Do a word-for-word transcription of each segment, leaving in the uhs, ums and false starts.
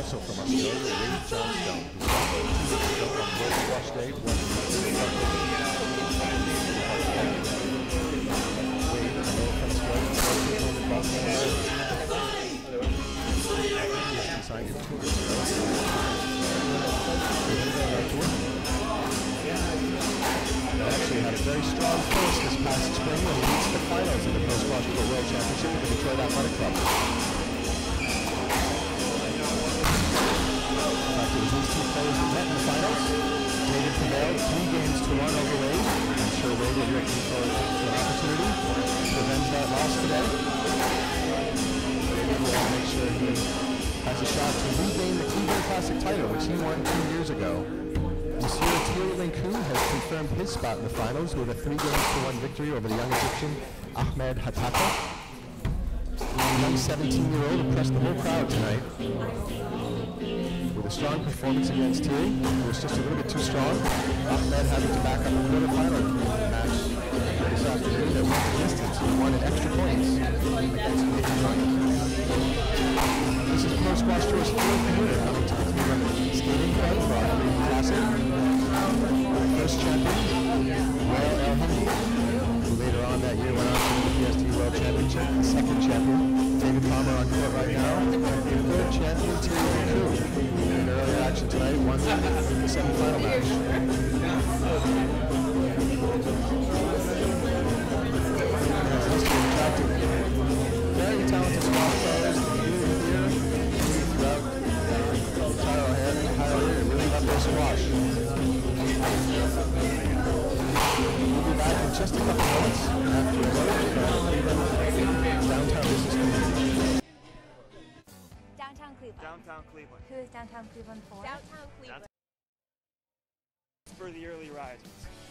also from Australia, Wade Johnstone, who won on World Squash Day. Wade, an American Australia, he signed his tour. He actually had a very strong finish this past spring when he reached the finals in the Pro Squash Tour World Championship with the Detroit Athletic Club. In fact, it was these two players that met in the finals. David prevailed three games to one over Wade. I'm sure Wade will be looking for an opportunity to avenge that loss today. David will make sure he has a shot to regain the Cleveland Classic title, which he won two years ago. Monsieur Thierry Linkou has confirmed his spot in the finals with a three games to one victory over the young Egyptian Ahmed Hatata. The young seventeen-year-old impressed the whole crowd tonight with a strong performance against Thierry, who was just a little bit too strong. Ahmed having to back up a quarterfinal match this afternoon that went the distance. He won in extra points against Nathan Joint. This is Pro Squash Tour's fourth year coming to the Cleveland Skating Club for our Cleveland Classic. First champion, Wael El-Hindi, who later on that year went on to win the P S T World Championship. The second champion, David Palmer on court right now. Third champion, Thierry Linkou. In earlier action tonight, won the semi-final match. Very talented squash players here throughout the entire area. Really love their squash. We'll be back in just a couple minutes after a break. Downtown Business Community. Downtown Cleveland. Downtown Cleveland. Who is Downtown Cleveland for? Downtown Cleveland. It's for the early risers.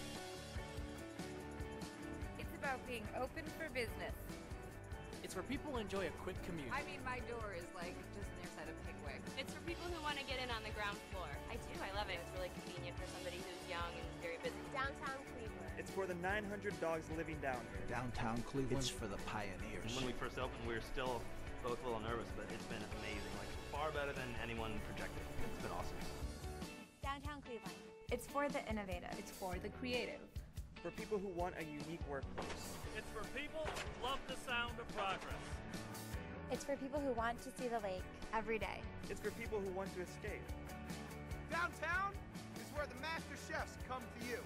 It's about being open for business. It's for people who enjoy a quick commute. I mean, my door is like just near side of Pickwick. It's for people who want to get in on the ground floor. I do, I love it. It's really convenient for somebody who's young and very busy. Downtown Cleveland. It's for the nine hundred dogs living down here. Downtown Cleveland. It's for the pioneers. When we first opened, we were still both a little nervous, but it's been amazing. Like, far better than anyone projected. It's been awesome. Downtown Cleveland. It's for the innovative. It's for the creative. For people who want a unique workplace. It's for people who love the sound of progress. It's for people who want to see the lake every day. It's for people who want to escape. Downtown is where the master chefs come to you.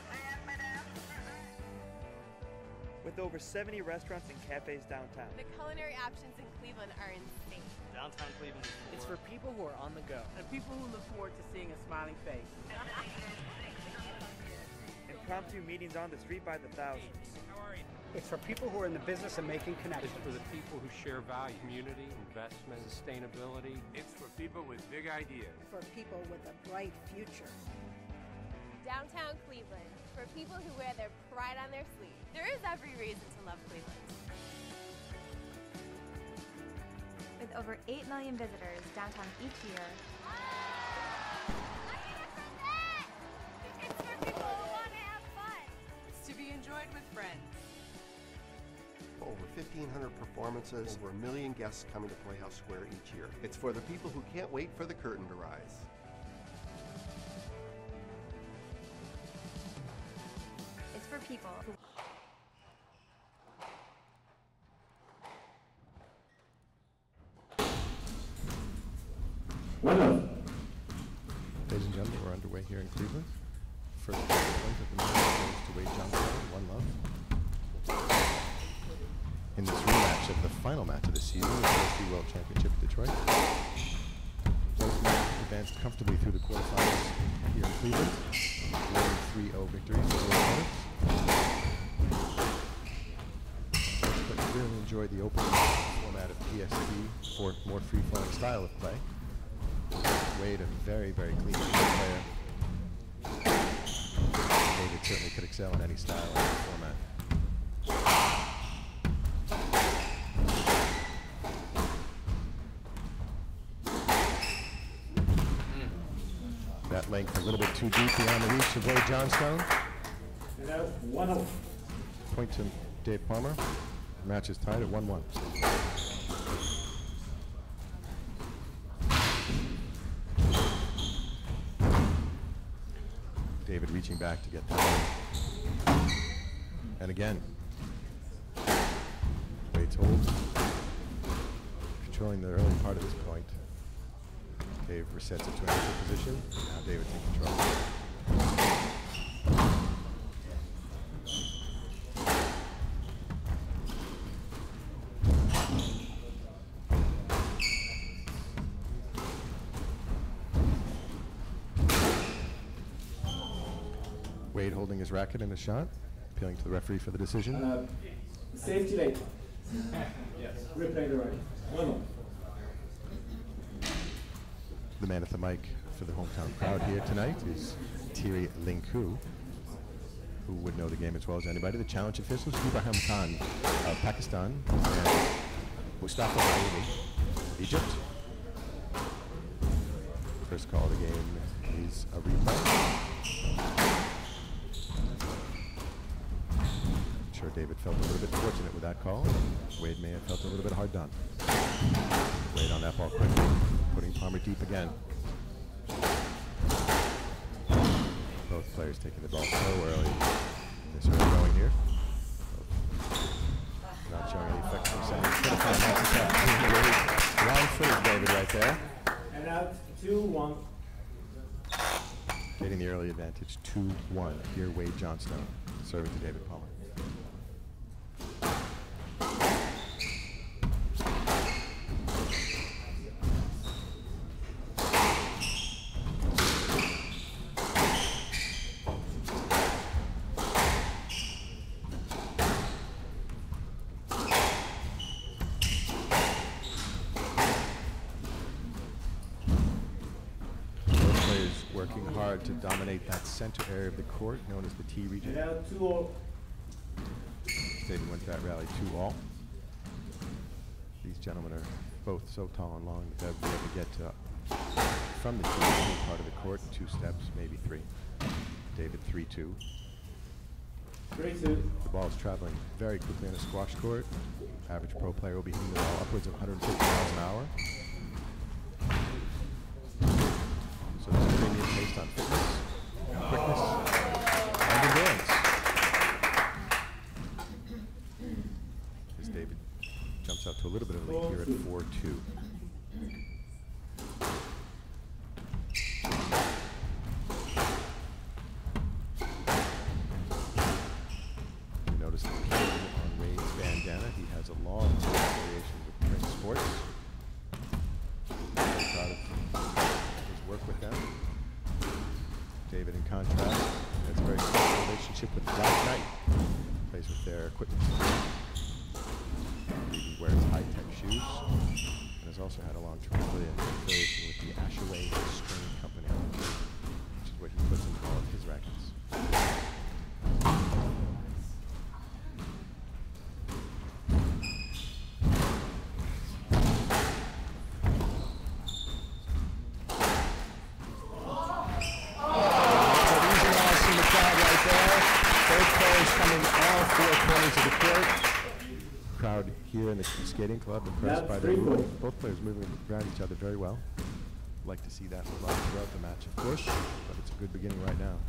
With over seventy restaurants and cafes downtown. The culinary options in Cleveland are insane. Downtown Cleveland is for... It's for people who are on the go. And people who look forward to seeing a smiling face. Impromptu meetings on the street by the thousands. How are you? It's for people who are in the business of making connections. It's for the people who share value, community, investment, sustainability. It's for people with big ideas. For people with a bright future. Downtown Cleveland, for people who wear their pride on their sleeve. There is every reason to love Cleveland. With over eight million visitors downtown each year. It's for people who want to have fun. It's to be enjoyed with friends. Over fifteen hundred performances, over a million guests coming to Playhouse Square each year. It's for the people who can't wait for the curtain to rise. It's for people who... Ladies and gentlemen, we're underway here in Cleveland. First point of the match goes to Wade Johnstone, one love. In this rematch of the final match of the season, the P S T World Championship in Detroit. Both men advanced comfortably through the quarterfinals here in Cleveland, winning three oh victories over their opponents. But really enjoyed the opening format of P S T for more free-flowing style of play. Wade, a very, very clean player. David certainly could excel in any style in any format. That length a little bit too deep beyond the reach of Wade Johnstone. Point to Dave Palmer. The match is tied at one one. reaching back to get that one. And again, Wade's hold, controlling the early part of this point. Dave resets it to an extra position. Now David in control. Wade holding his racket in a shot, appealing to the referee for the decision. Uh, safety late. Yes. Replay the right. One more. The man at the mic for the hometown crowd here tonight is Thierry Linku, who would know the game as well as anybody. The challenge officials, Ibrahim Khan of Pakistan and Mustafa Naimi, Egypt. First call of the game is a replay. I'm sure David felt a little bit fortunate with that call. Wade may have felt a little bit hard done. Wade on that ball quickly, putting Palmer deep again. Both players taking the ball so early. This early going here. Not showing any effect from center. Wrong footage, David, right there. And out, two, one. Getting the early advantage, two one. Here, Wade Johnstone serving to David Palmer. To dominate that center area of the court, known as the T region. two all. David wins that rally two all. These gentlemen are both so tall and long that they'll be able to get to, from the T region part of the court in two steps, maybe three. David three two. three two. The ball is traveling very quickly on a squash court. Average pro player will be hitting the ball upwards of one hundred fifty miles an hour. So there's a premium based on fitness, quickness, and endurance. As David jumps out to a little bit of a lead here at four two. You notice the pin on Wade's bandana. He has a long affiliation with Prince Sports. Very proud of work with them. David, in contrast, has a very close relationship with Black Knight. Plays with their equipment. He wears high-tech shoes and has also had a long-term affiliation with the Ashaway String Company, which is what he puts in all of his rackets. Here in the skating club, impressed by their movement. Both players moving around each other very well. Like to see that move on throughout the match, of course, but it's a good beginning right now.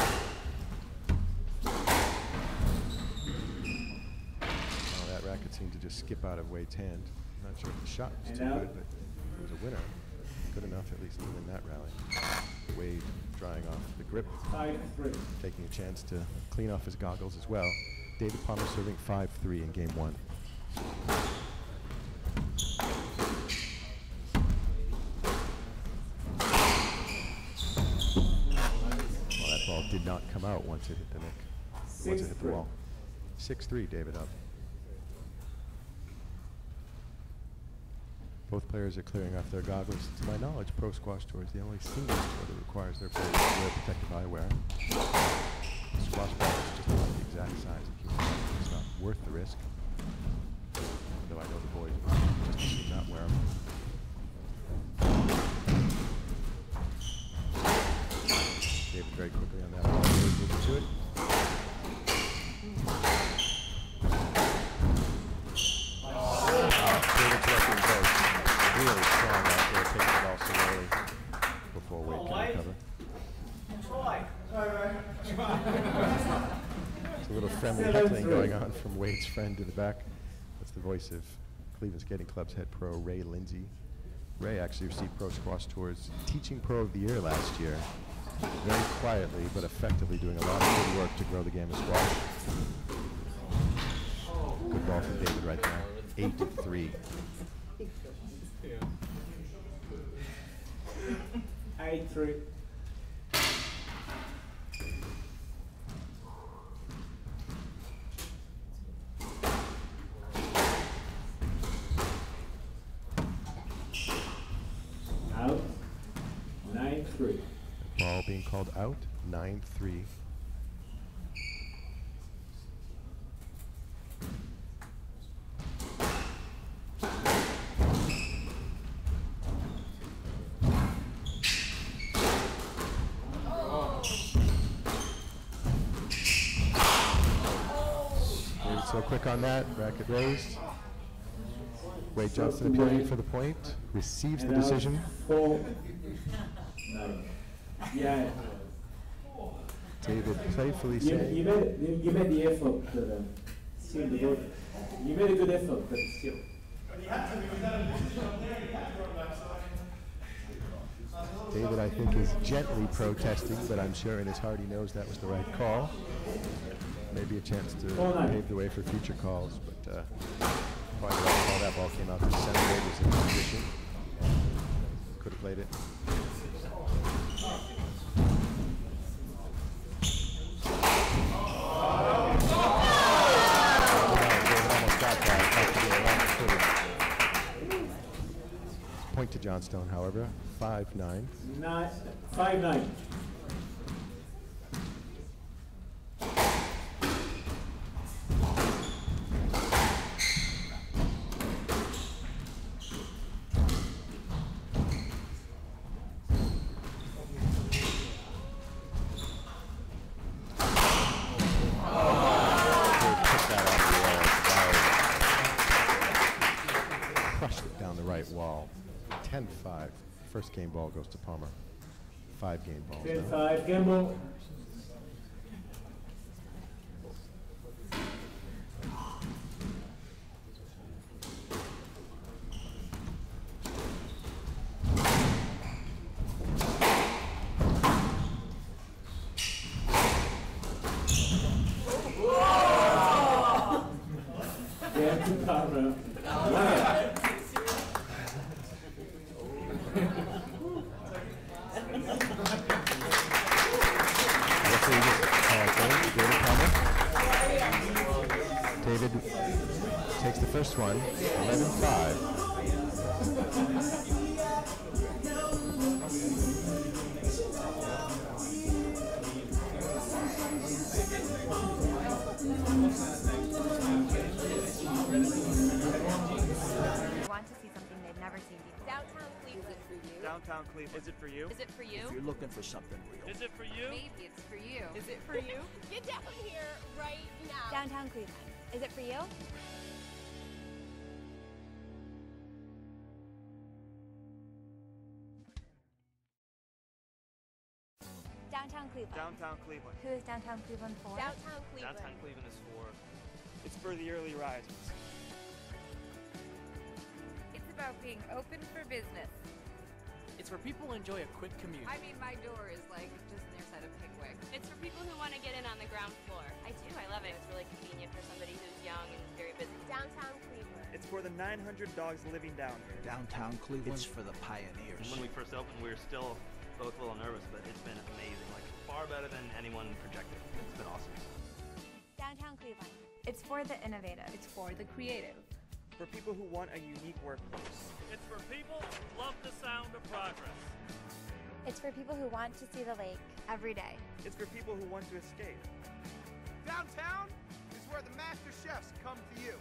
Oh, that racket seemed to just skip out of Wade's hand. Not sure if the shot was too good, but it was a winner. Good enough at least to win that rally. Wade drying off the grip, taking a chance to clean off his goggles as well. David Palmer serving five three in game one. Well, that ball did not come out once it hit the nick. Once it hit the wall. six three, David up. Both players are clearing off their goggles. To my knowledge, Pro Squash Tour is the only single tour that requires their players to wear protective eyewear. The squash ball is just about the exact size of human body. It's not worth the risk. Though I know the boys just as soon not wear them. David very quickly on that ball. Moving to it. Uh, David collecting both. Really strong out there, taking the ball so early before Wade can recover. Troy. little friendly heckling going on from Wade's friend in the back. That's the voice of Cleveland Skating Club's head pro, Ray Lindsay. Ray actually received Pro Squash Tour's Teaching Pro of the Year last year. Very quietly, but effectively doing a lot of good work to grow the game of squash. Good ball from David right there. Eight to three. Eight three. Out. Nine three. Ball being called out. Nine three. So quick on that, racket raised. Wade Johnston appealing for the point, receives the decision. Four. Nine. Yeah. David playfully You, saying, you made you, you made the effort, but uh, still the goal. You made a good effort, but still. David, I think, is gently protesting, but I'm sure in his heart he knows that was the right call. Maybe a chance to pave the way for future calls, but uh, by the right call, that ball came out to center. Wade was in position. Could have played it. Almost got that. Point to Johnstone, however, five nine. Nine, five nine. Wall. ten five. First game ball goes to Palmer. Five game balls. ten five, game ball. Game to Palmer. Yeah. David takes the first one, eleven five. Want to see something they've never seen before. Downtown Cleveland. Downtown Cleveland. Is it for you? Is it for you? If you're looking for something real. Is it for you? Maybe it's for you. Is it for you? Get down here right now. Downtown Cleveland. Is it for you? Downtown Cleveland. Downtown Cleveland. Who is Downtown Cleveland for? Downtown Cleveland. Downtown Cleveland is for. It's for the early risers. It's about being open for business. It's where people enjoy a quick commute. I mean, my door is like just near side of Pigwick. It's for people who want to get in on the ground floor. I do. I love it. It's really convenient for somebody who's young and very busy. Downtown Cleveland. It's for the nine hundred dogs living down here. Downtown Cleveland. It's for the pioneers. When we first opened, we were still both a little nervous, but it's been amazing. Like, far better than anyone projected. It's been awesome. Downtown Cleveland. It's for the innovative. It's for the creative. For people who want a unique workplace. It's for people who love the sound of progress. It's for people who want to see the lake every day. It's for people who want to escape. Downtown is where the master chefs come to you.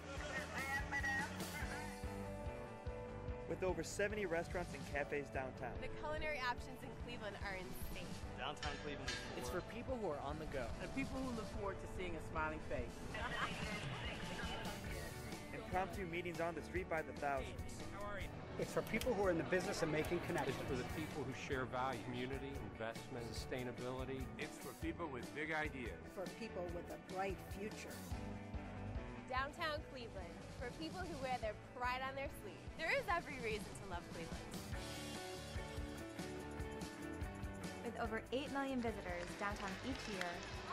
With over seventy restaurants and cafes downtown. The culinary options in Cleveland are insane. Downtown Cleveland is for. It's for people who are on the go. And people who look forward to seeing a smiling face. And impromptu meetings on the street by the thousands. It's for people who are in the business of making connections. It's for the people who share value, community, investment, sustainability. It's for people with big ideas. For people with a bright future. Downtown Cleveland, for people who wear their pride on their sleeve. There is every reason to love Cleveland. With over eight million visitors downtown each year,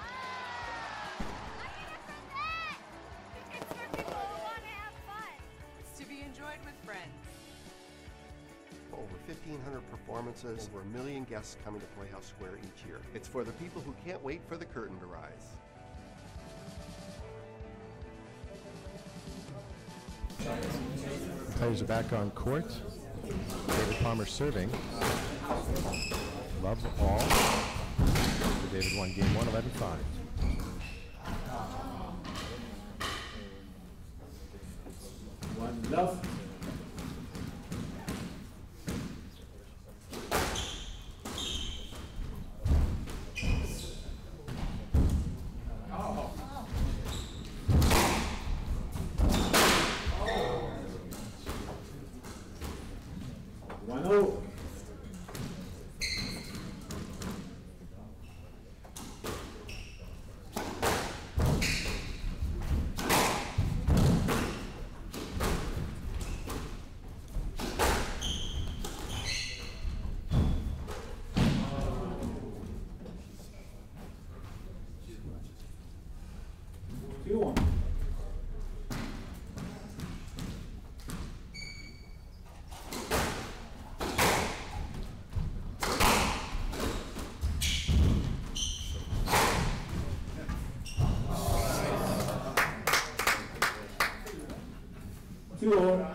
It's for people who want to have fun. It's to be enjoyed with friends. Over fifteen hundred performances, over a million guests coming to Playhouse Square each year. It's for the people who can't wait for the curtain to rise. Players are back on court. David Palmer serving. Love all. So David won game one, eleven five. One love. One oh. Two one. Two all.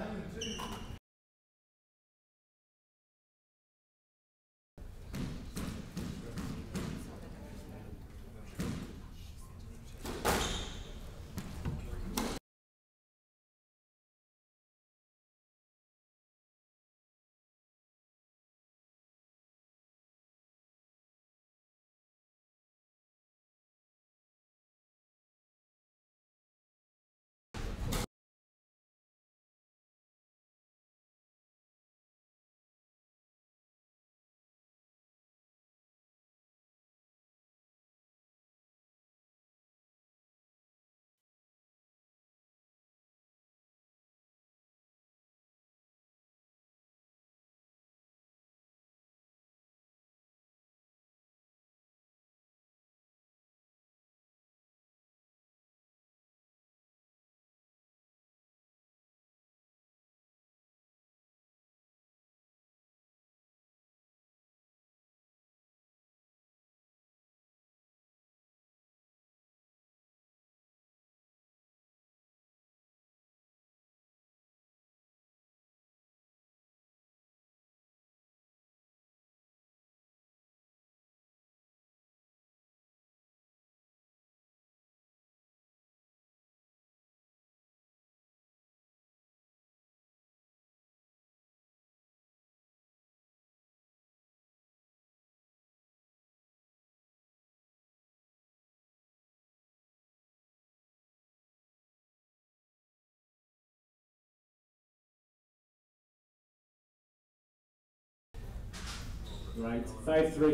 Right, five three.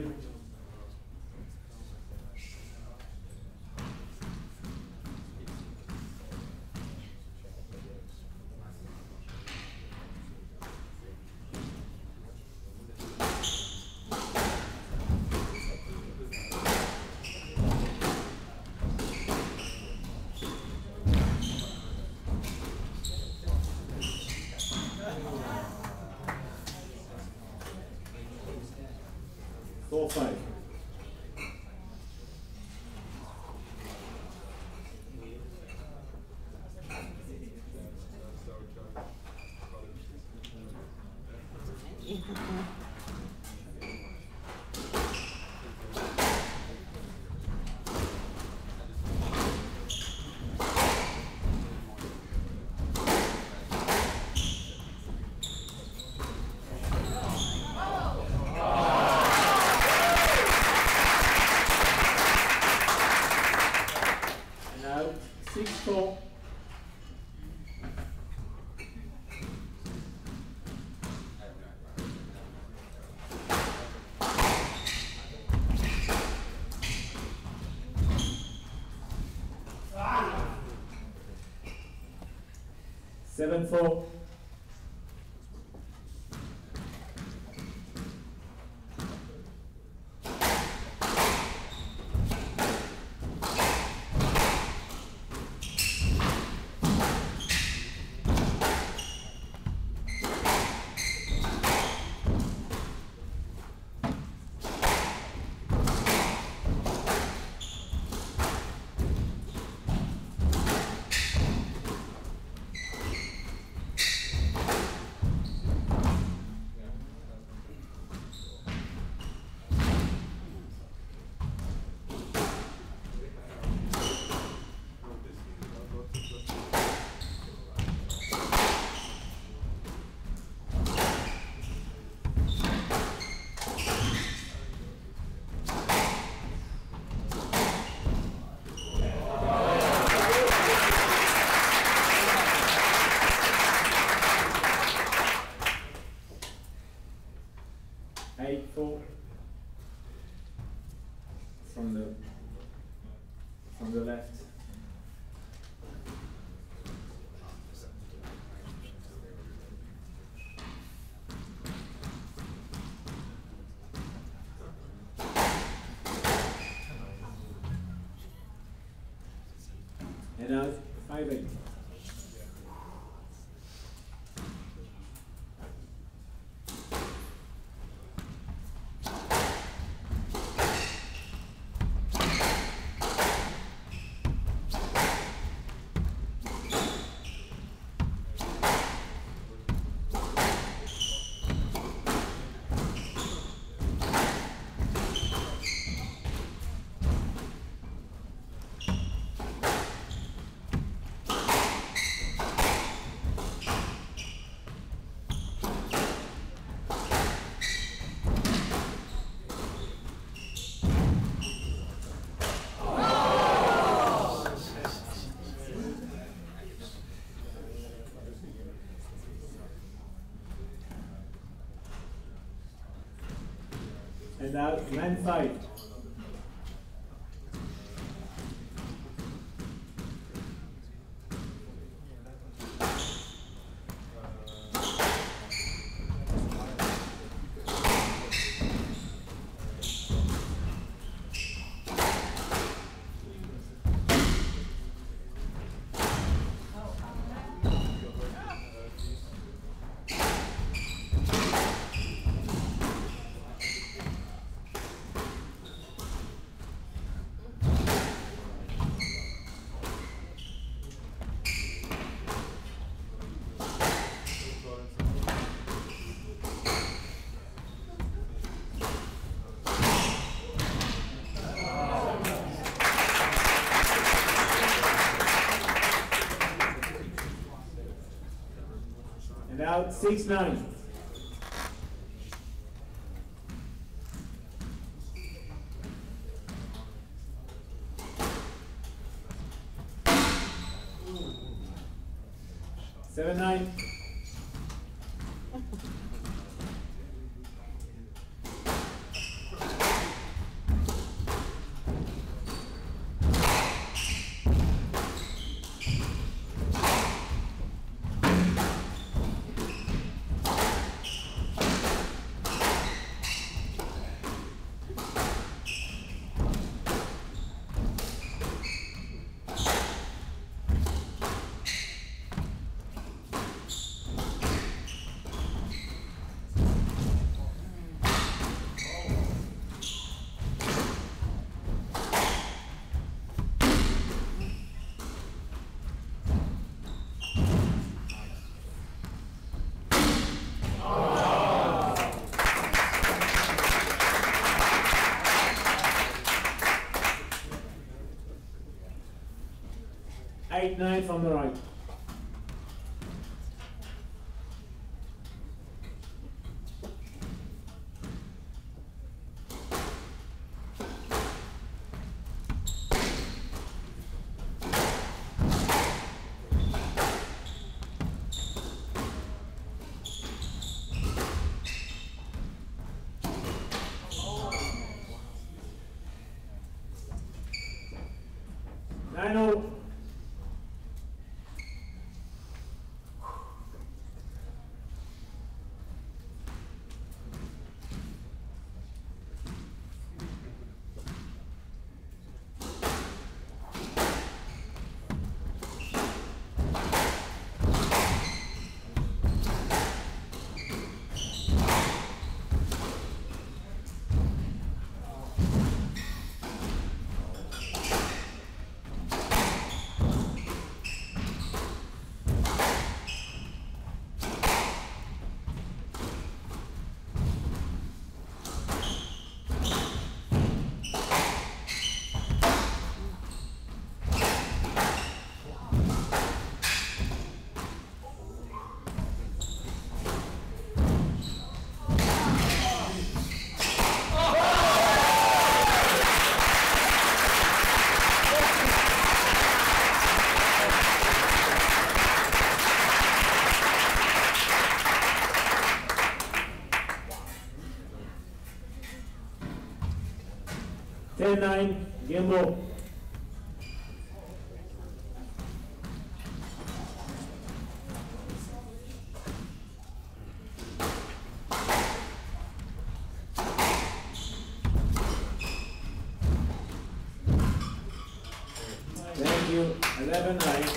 Four five. Six four. seven four. Eight four from the from the left. And now five eight. And now nine five. And out six nine. Seven nine. Eight nine from the right. Nine oh. eleven nine, game ball. Thank you, eleven nine.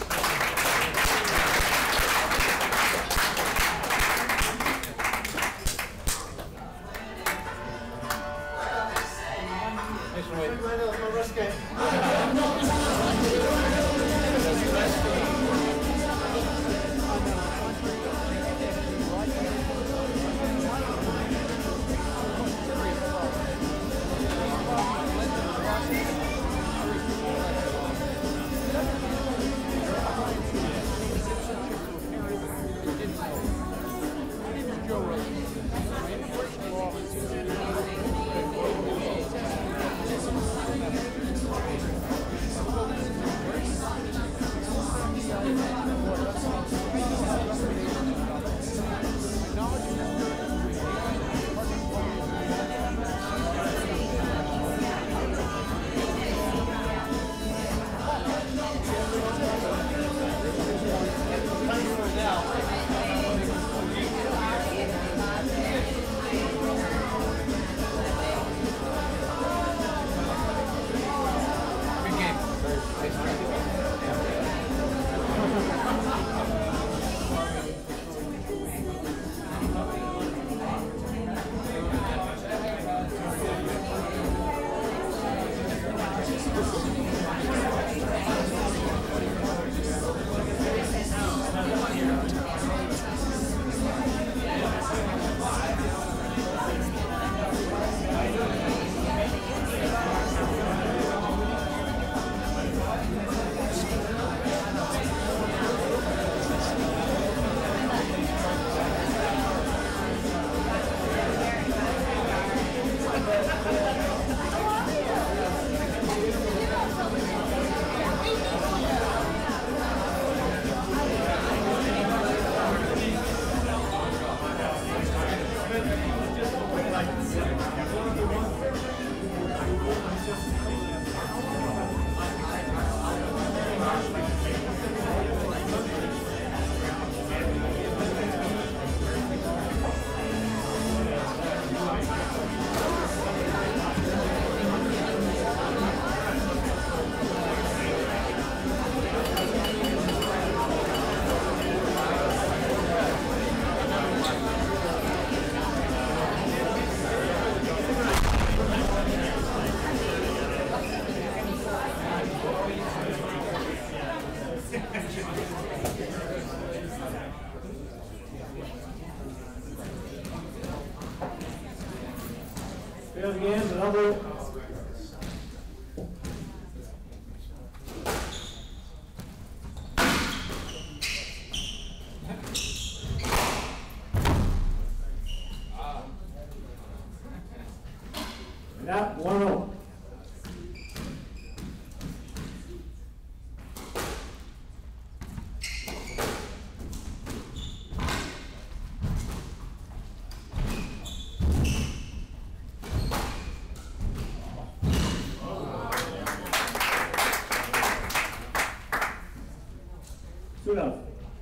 Fair again, double. Now, one oh. Two love.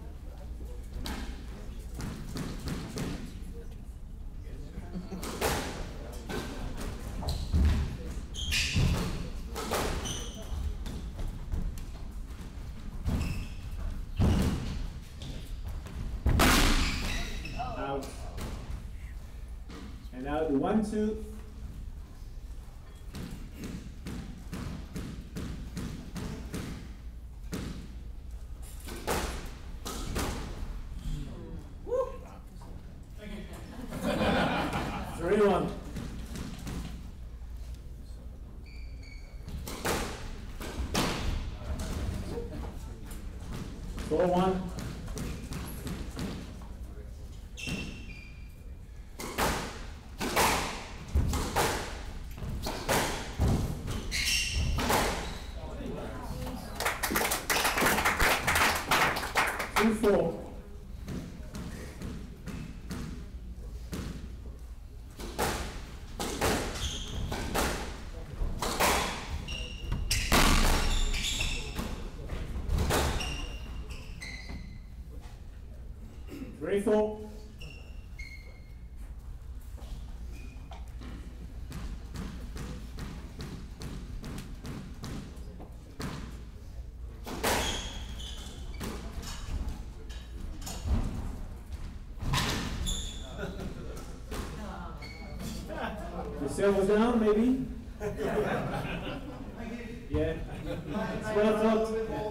Out. And now the one, two. Three, one. Four, one. Two, four. Grateful. The server's down, maybe? Yeah. That's what I thought.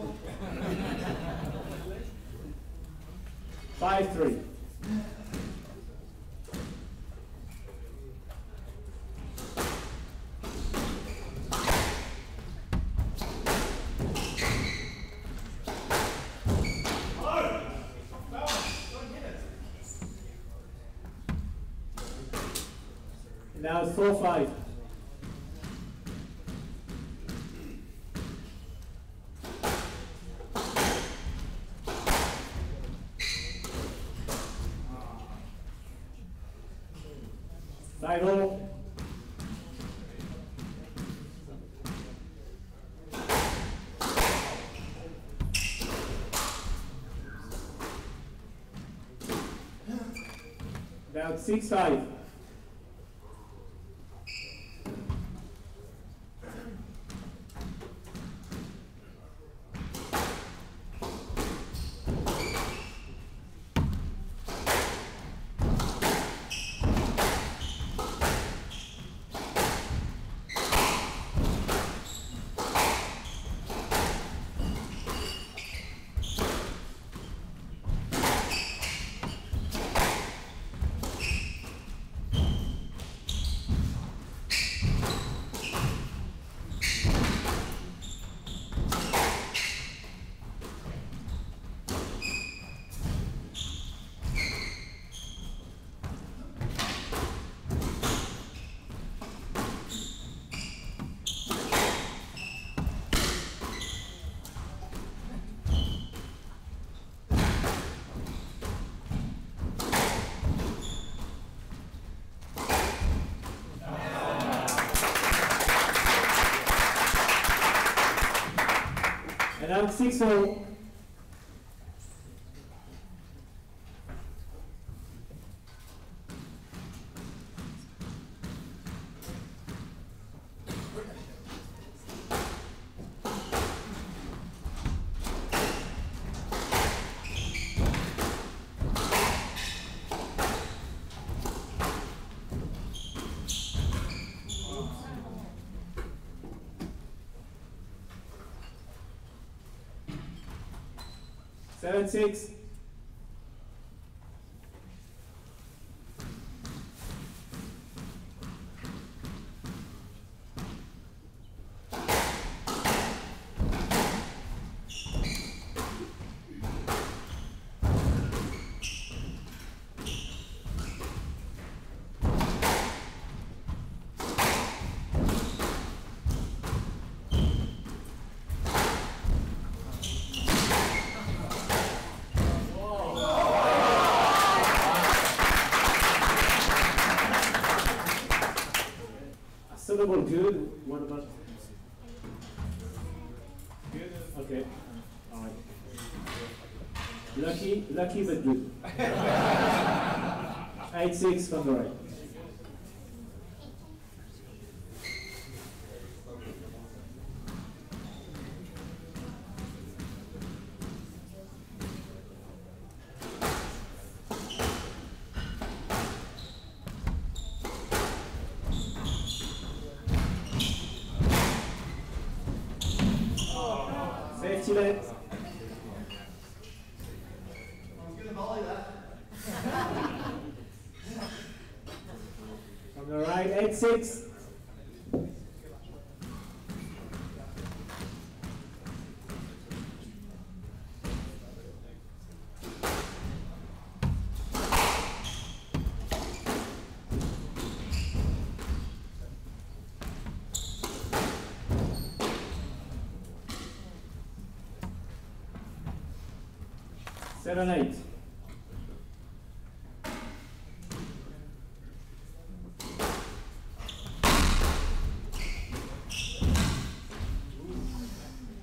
Five three. Now it's four five. Five all. Now it's six five. And now it's six all. Seven six. Syllable good. What about good? Okay. All right. Lucky, lucky but good. Eight six from the right. Safety net. From the right, eight six. Seven eight.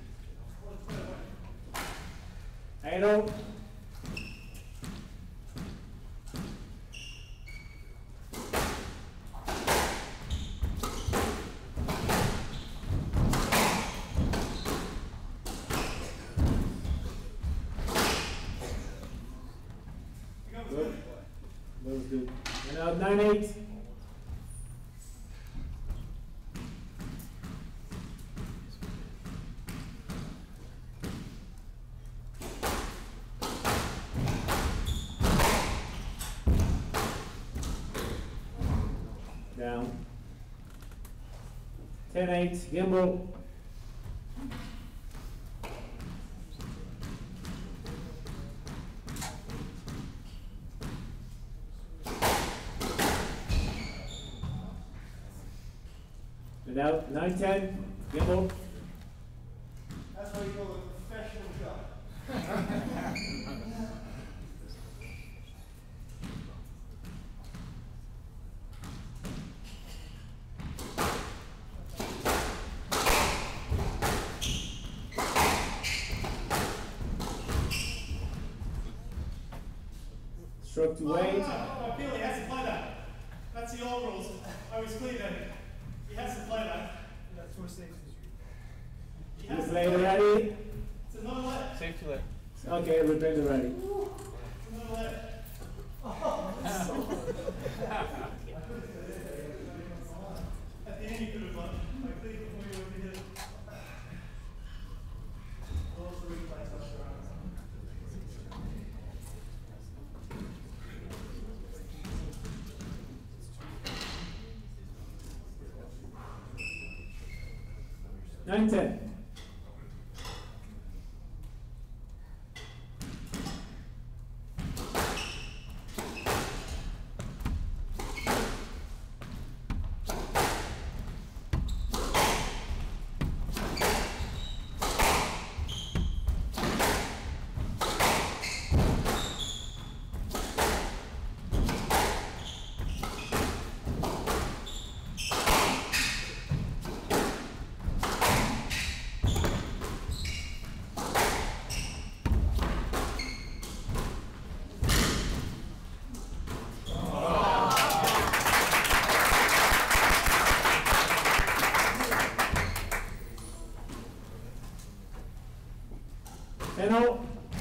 Eight oh. nine eight. Down. ten eight, gimbal. And out, nine ten, gimbal. That's why you call it a professional shot. Stroke to weight. Oh, Billy has to play that. That's the old rules. I was clear that he has to play that. That's for safety. He You has to play play it that. ready? It's another leg. Safety leg. Okay, we're playing it ready. It's another leg. Oh, that's so At the end you could have won. I cleared before you went to hit it. Those three plays up around. nine ten. Hello.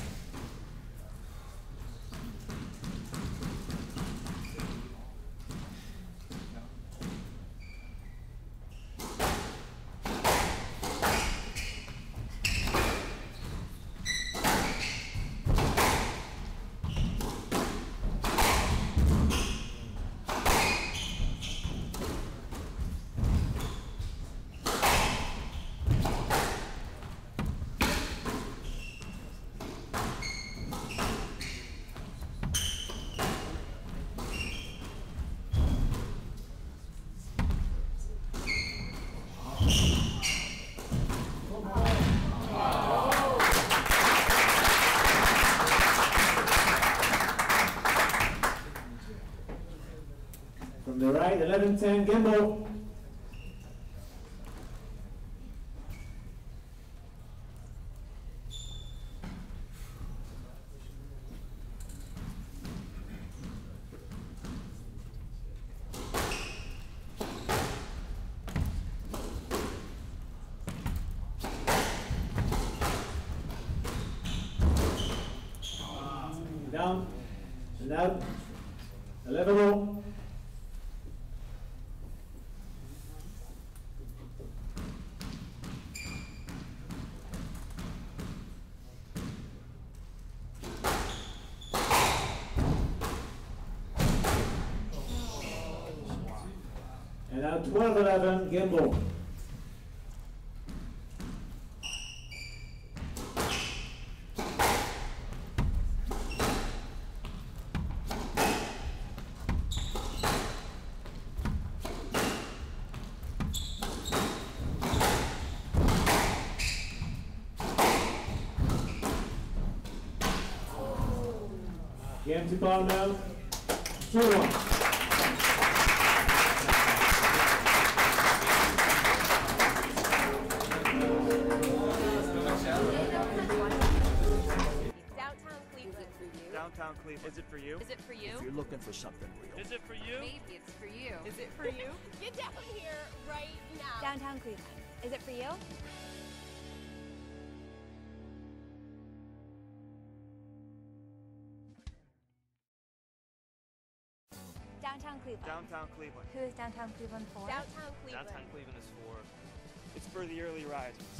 From the right, eleven ten, gimbal. Down and out, eleven oh. And now twelve eleven, gimbal. Game to ball now, two one. Downtown Cleveland. Is it for you? Is it for you? If you're looking for something real. Is it for you? Maybe it's for you. Is it for you? Get down here right now. Downtown Cleveland. Is it for you? Downtown Cleveland. Cleveland. Downtown Cleveland. Who is downtown Cleveland for? Downtown Cleveland. Downtown Cleveland is for. It's for the early risers.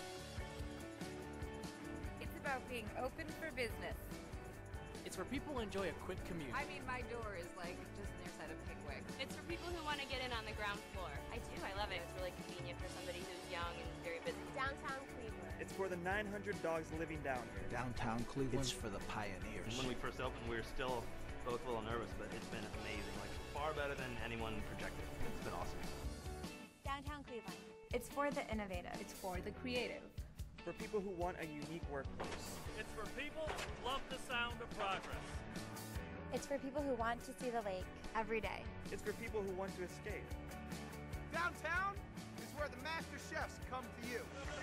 It's about being open for business. It's where people enjoy a quick commute. I mean, my door is like just near side of Pickwick. It's for people who want to get in on the ground floor. I do, I love it. It's really convenient for somebody who's young and very busy. Downtown Cleveland. It's for the nine hundred dogs living down here. Downtown Cleveland. It's for the pioneers. When we first opened, we were still both a little nervous, but it's been amazing. Like, far better than anyone projected. It's been awesome. Downtown Cleveland. It's for the innovative. It's for the creative. For people who want a unique workplace. It's for people who love the sound of progress. It's for people who want to see the lake every day. It's for people who want to escape. Downtown is where the master chefs come to you.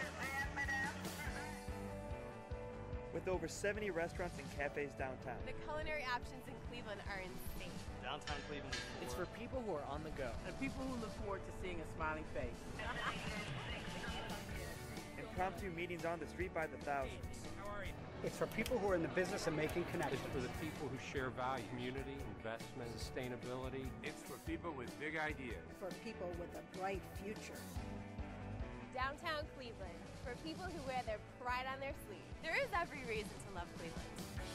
With over seventy restaurants and cafes downtown. The culinary options in Cleveland are insane. Downtown Cleveland is for. It's for people who are on the go. And people who look forward to seeing a smiling face. Impromptu meetings on the street by the thousands. How are you? It's for people who are in the business of making connections. It's for the people who share value, community, investment, sustainability. It's for people with big ideas. For people with a bright future. Downtown Cleveland. For people who wear their pride on their sleeve. There is every reason to love Cleveland.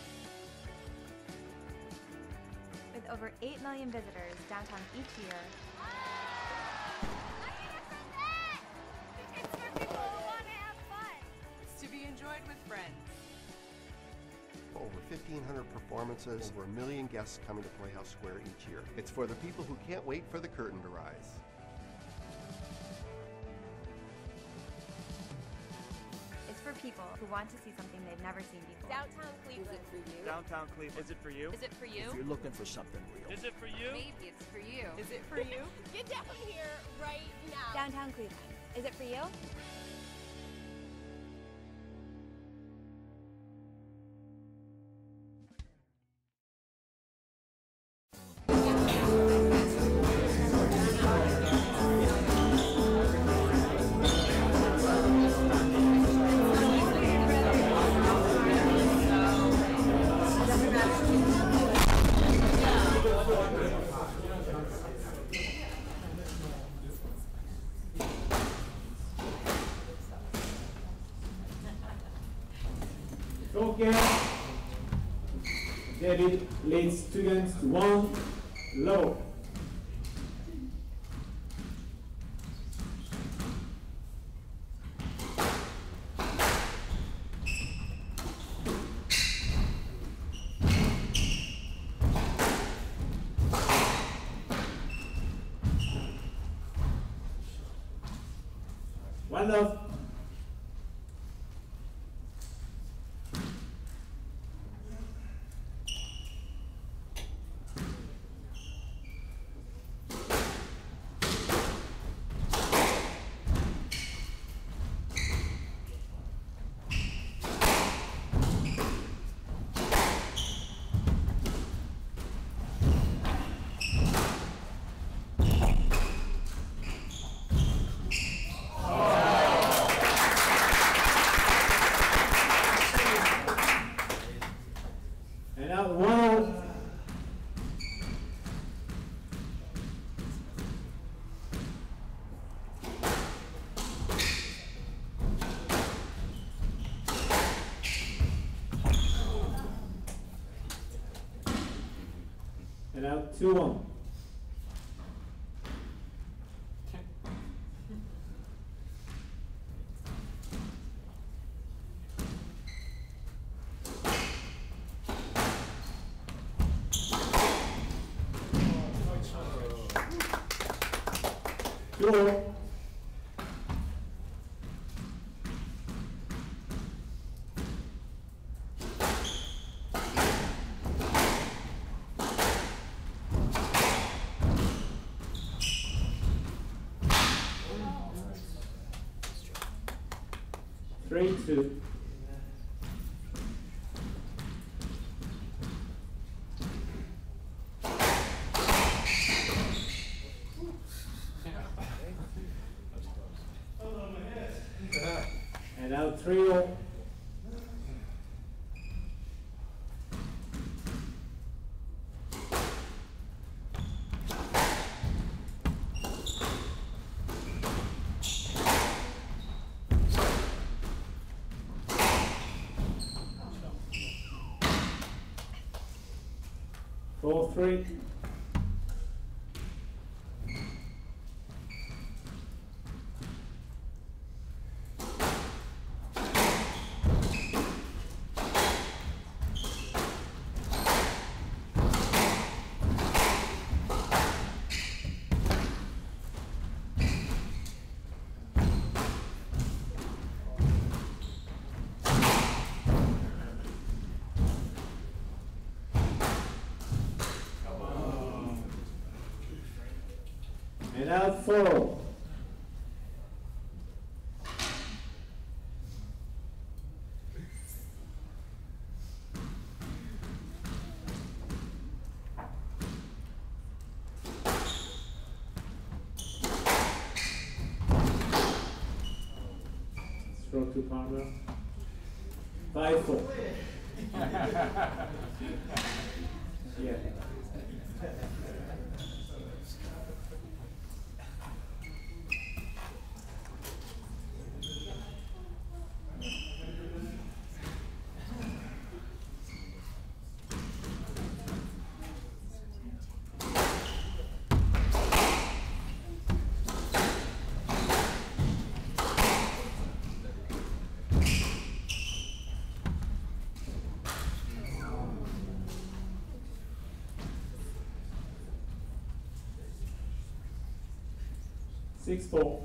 With over eight million visitors downtown each year. It's for people who want to have fun. It's to be enjoyed with friends. Over fifteen hundred performances, over a million guests coming to Playhouse Square each year. It's for the people who can't wait for the curtain to rise. It's for people who want to see something they've never seen before. Downtown Cleveland. Is it for you? Downtown Cleveland. Is it for you? Is it for you? If you're looking for something real. Is it for you? Maybe it's for you. Is it for you? Get down here right now. Downtown Cleveland. Is it for you? Okay. David leads students to one low. One love. And now one. And now two one. Two all. Three, two. And now three all. Four, three. And out four. Stroke two pounder. Five four. Yeah. Six four.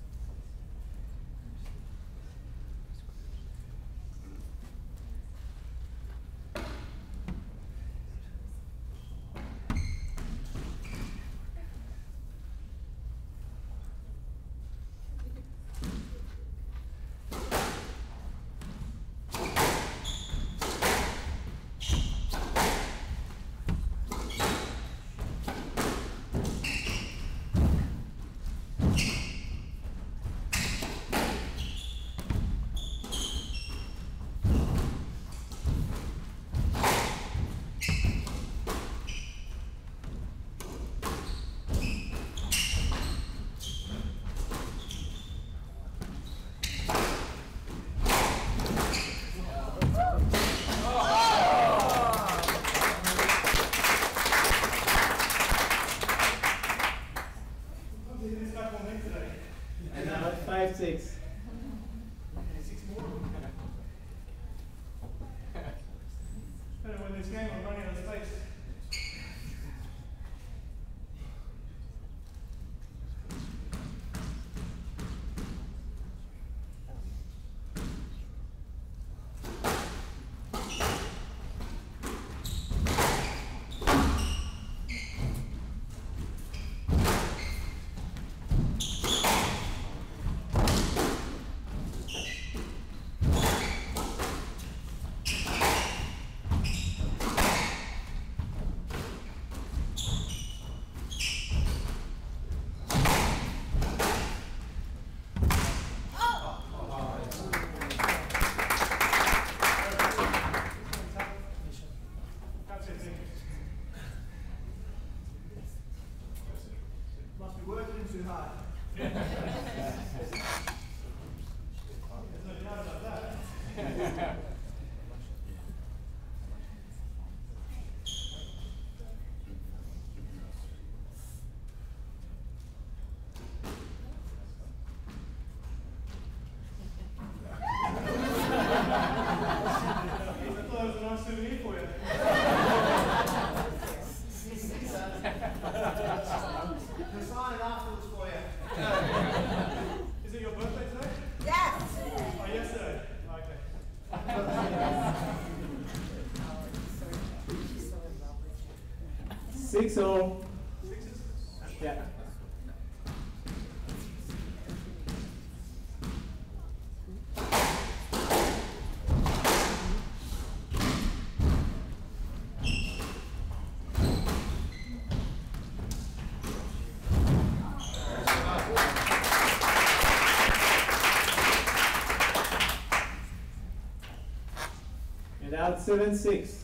Five six. Six more. Better win this game. I'm running out of space. Must be working too hard. There's no doubt about that. I thought it was a nice souvenir for you. We're signing afterwards for you. Is it your birthday today? Yes. Oh, yesterday? Okay. Six oh. Sixes? Yeah. And out seven six.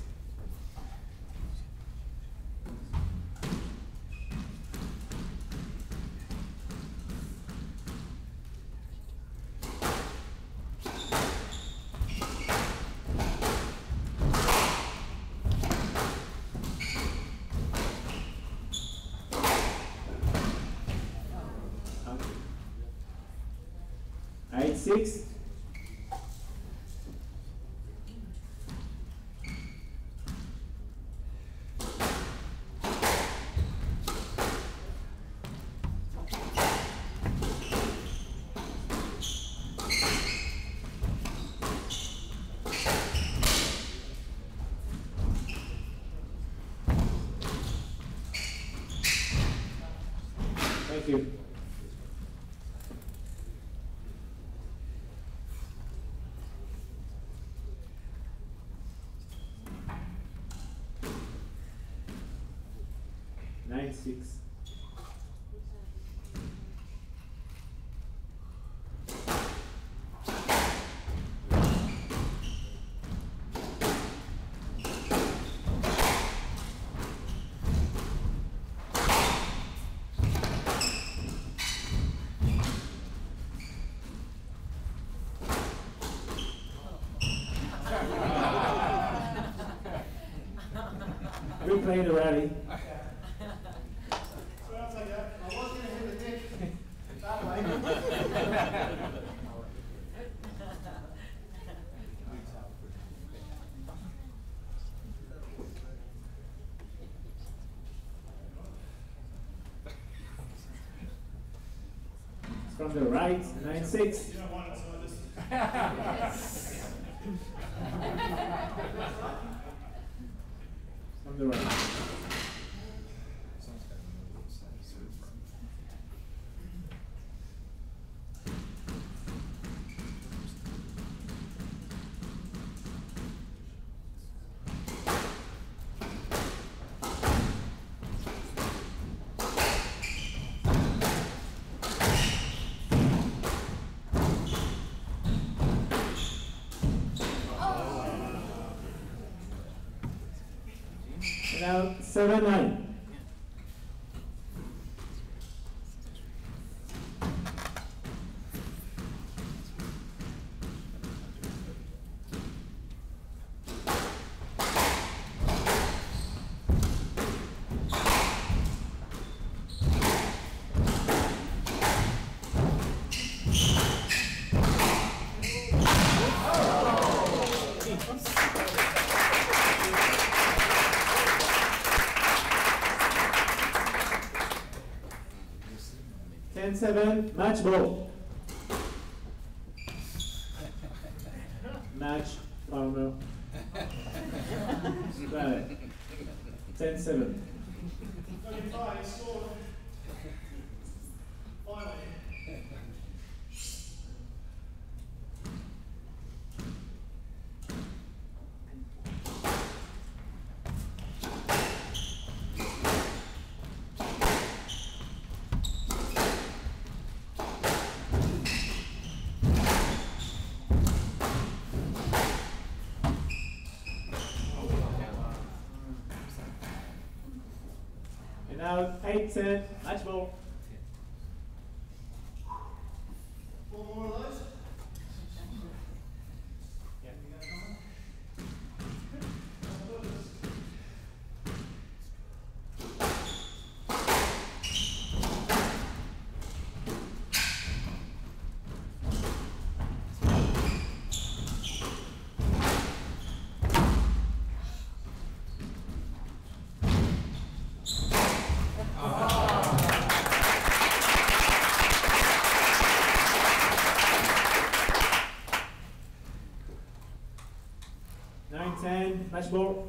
six. Thank you. Nine six. Replay the rally. Sounds like that. I was going to hit the dick that way. From the right, nine six. You don't want it, so just. From the right. Now seven nine. ten seven, match ball. Match, Farmer. Right. ten seven. Finally scored. Finally. And now eight ten, match ball. Four more of those. nine ten, match ball.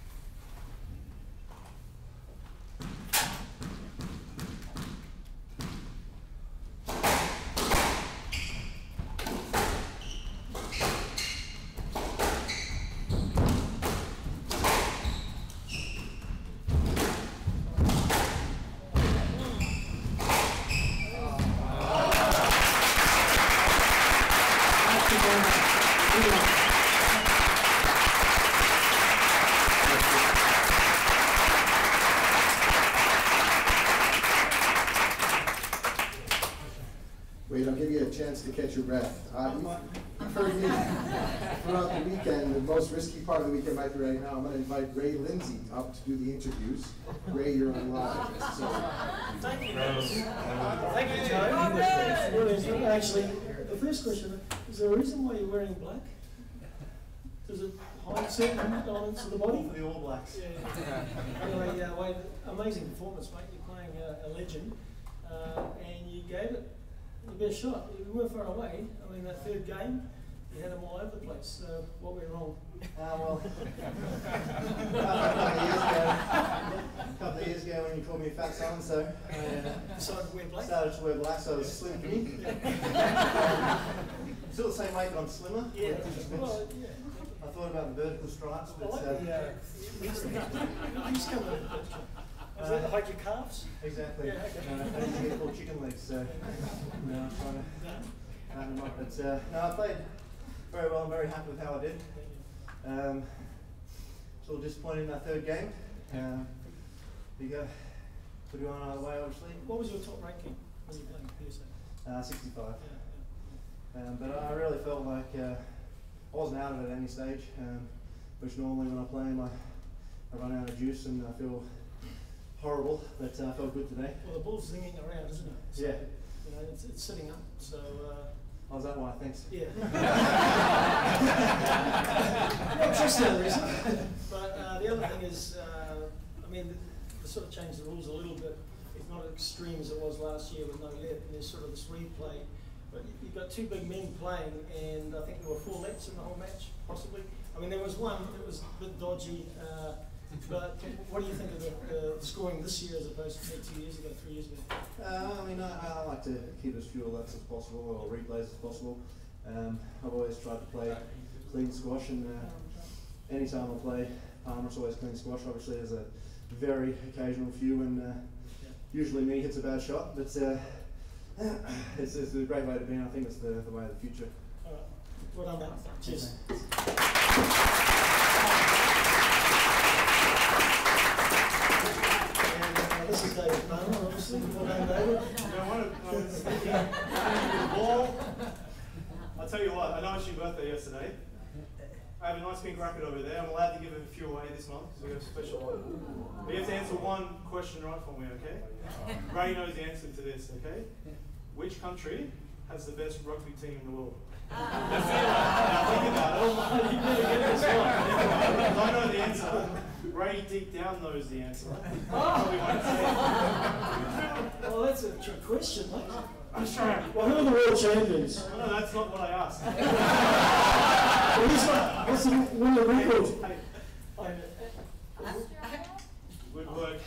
Wait, I'll give you a chance to catch your breath. Uh, you've, you've heard me throughout the weekend. The most risky part of the weekend might be right now. I'm going to invite Ray Lindsay up to do the interviews. Ray, you're on live. So. Thank you. Thank you, Joe. Well, actually, the first question, is there a reason why you're wearing black? Does it hide certain elements of the body? The All Blacks. Yeah. Anyway, uh, Wade, amazing performance, mate. You're playing uh, a legend, uh, and you gave it your best shot. You weren't far away. I mean, that third game, you had them all over the place. So what went wrong? Uh, well, a couple of years ago, a couple of years ago when you called me a fat son, so I uh, decided to wear black. Started to wear black, so I was slim to me. I'm still the same weight, but I'm slimmer. Yeah. Well, yeah. I thought about the vertical stripes, but I like uh, the, uh, you used to come with a picture. Was that to hide your calves? Exactly. Yeah, okay. Uh, I used to get called chicken legs, so you know, I'm trying to fatten them up. But uh, no, I played very well. I'm very happy with how I did. Um, a little disappointed in that third game. Um, we go to go on our way, obviously. What was your top ranking when you played P S A? Uh, sixty-five. Yeah, yeah. Um, but I really felt like uh, I wasn't out of it at any stage, um, which normally when I play them, I, I run out of juice and I feel horrible, but uh, I felt good today. Well, the ball's zinging around, isn't it? So, yeah. You know, it's, it's sitting up, so... Uh, oh, is that why? Thanks. Yeah. Not just the reason. But uh, the other thing is, uh, I mean, they sort of changed the rules a little bit. It's not as extreme as it was last year with no let, and there's sort of this replay. But you've got two big men playing, and I think there were four lets in the whole match, possibly. I mean, there was one that was a bit dodgy, uh, but what do you think of the, the scoring this year as opposed to two years ago, three years ago? Uh, I mean, I, I like to keep as few lets as possible, or replays as possible. Um, I've always tried to play clean squash, and uh, anytime I play Palmer, it's always clean squash. Obviously, there's a very occasional few, and uh, usually me hits a bad shot, but uh, it's, it's a great way to be, and I think it's the, the way of the future. All right. Well done, man. Cheers. This is David Palmer, obviously. Well done, David. I want to, I was thinking, the ball. I'll tell you what, I know it's your birthday yesterday. I have a nice pink racket over there. I'm allowed to give a few away this month because we have a special one. But you have to answer one question right for me, okay? Ray knows the answer to this, okay? Which country has the best rugby team in the world? That's it. Now think about it. You better get this one. I know the answer. Ray deep down knows the answer. Probably won't say it. Well, that's a trick question, mate. I'm sorry. Well, who are the world champions? No, that's not what I asked. Well, who's got, what's the world record? Good work.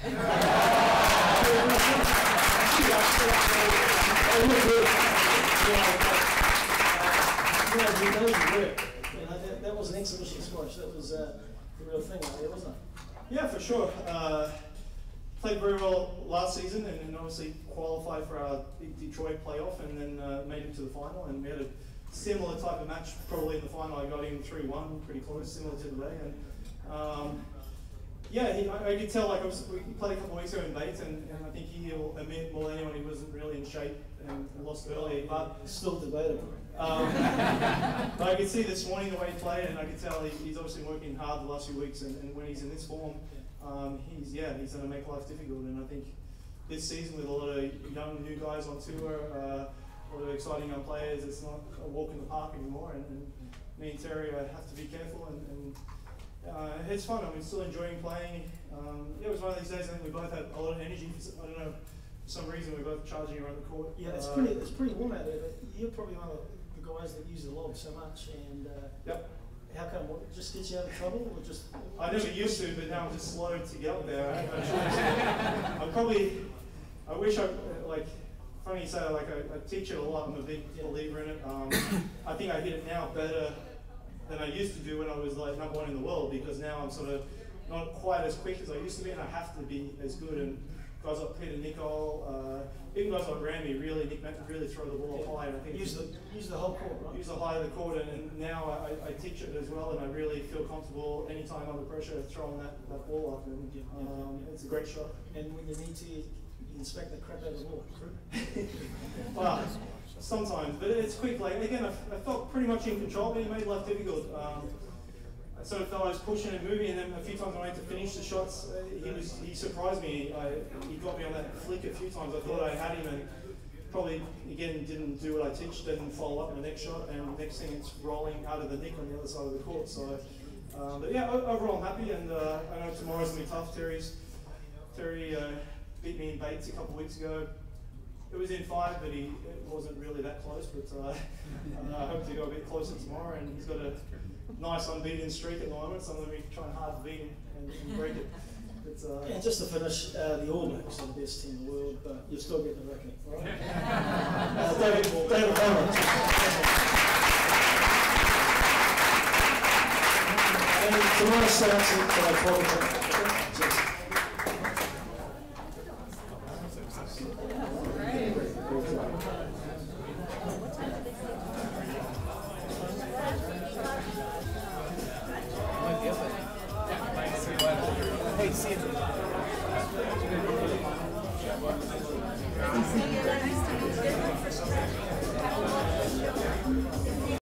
That was an exhibition squash. That was uh, the real thing out there, wasn't it? Yeah, for sure. Uh, played very well last season, and then obviously qualified for our Detroit playoff, and then uh, made it to the final. And we had a similar type of match, probably in the final. I got in three one, pretty close, similar to today. And um, yeah, he, I, I could tell. Like I was, we played a couple of weeks ago in Bates, and, and I think he'll admit more than anyone he wasn't really in shape and lost early. But still debatable. Um, but I could see this morning the way he played, and I could tell he, he's obviously working hard the last few weeks. And, and when he's in this form, um, he's yeah, he's going to make life difficult. And I think this season with a lot of young new guys on tour, uh, a lot of exciting young players, it's not a walk in the park anymore. And, and me and Terry uh, have to be careful, and, and uh, it's fun. I mean, still enjoying playing. Um, yeah, it was one of these days. I think we both had a lot of energy. I don't know, for some reason we're both charging around the court. Yeah, it's uh, pretty. It's pretty warm out there. But you're probably one of the guys that use the log so much, and uh, yep. How come? What, just gets you out of trouble, or just? I never used to, but now I'm just slow to get up there. Right? I probably. I wish I like. Funny you say that, like I, I teach it a lot. I'm a big yeah. believer in it. Um, I think I hit it now better than I used to do when I was like number one in the world, because now I'm sort of not quite as quick as I used to be, and I have to be as good. And guys like Peter Nicol, uh, even guys like Randy, really Nick really throw the ball yeah. high. And I think use the use the whole court, right? Use the high of the court, and, and now I, I teach it as well, and I really feel comfortable anytime under pressure throwing that, that ball up, and um, it's a great shot. And when you need to, you inspect the crap out of the ball. Well, sometimes, but it's quick. Like again, I, I felt pretty much in control, but he made life difficult. Um, I sort of felt I was pushing and moving, and then a few times I went to finish the shots, uh, he was he surprised me. I, he got me on that flick a few times. I thought I had him, and probably, again, didn't do what I teach, didn't follow up in the next shot, and next thing it's rolling out of the nick on the other side of the court. So, um, but yeah, overall I'm happy, and uh, I know tomorrow's going to be tough. Terry's, Terry uh, beat me in Bates a couple of weeks ago. It was in five, but he it wasn't really that close, but uh, I hope to go a bit closer tomorrow, and he's got a nice unbeaten streak at the moment, so I'm going to be trying hard to beat him and, and break it. But, uh, yeah, just to finish, uh, the All Blacks are the best team in the world, but you're still getting the reckoning, right? uh, David, David Bowman. And tomorrow starts at uh, twelve o'clock. Hey, see you.